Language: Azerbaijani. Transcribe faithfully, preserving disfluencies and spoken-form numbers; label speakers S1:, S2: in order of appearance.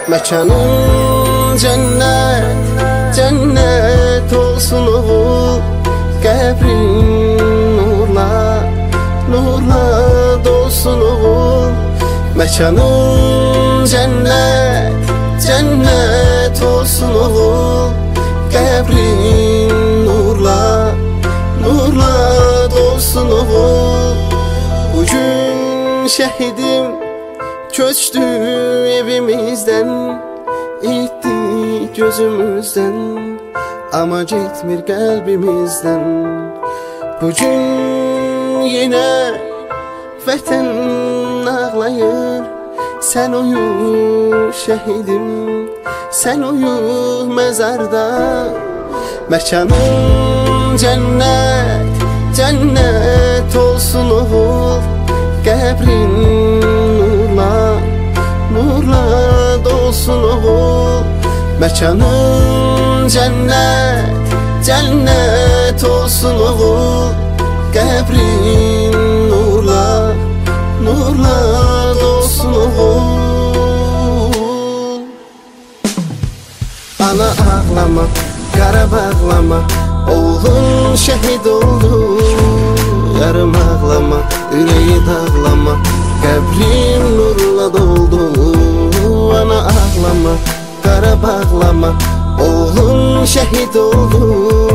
S1: Məkanın cennet, cennet olsun oğul. Qəbrin nurla, nurla dolsun oğul. Məkanın cennet, cennet olsun oğul. Qəbrin nurla, nurla dolsun oğul. Bugün şehidim köçtü evimizden, itti gözümüzden, ama gitmir kalbimizden. Bugün yine vətən ağlayır. Sen uyu şehidim, sen uyu mezarda. Məkanın cennet, cennet olsun oğul. Qəbrin nurla, nurla dolsun oğul. Məkanın cennet, cennet olsun oğul. Qəbrin nurla, nurla dolsun oğul. Ana ağlama, qara bağlama, oğlun şehit oldu. Yarım ağlama, yüreği dağlama, qəbrim nurla doldu. Ana ağlama, qara bağlama, oğlun şehit oldu.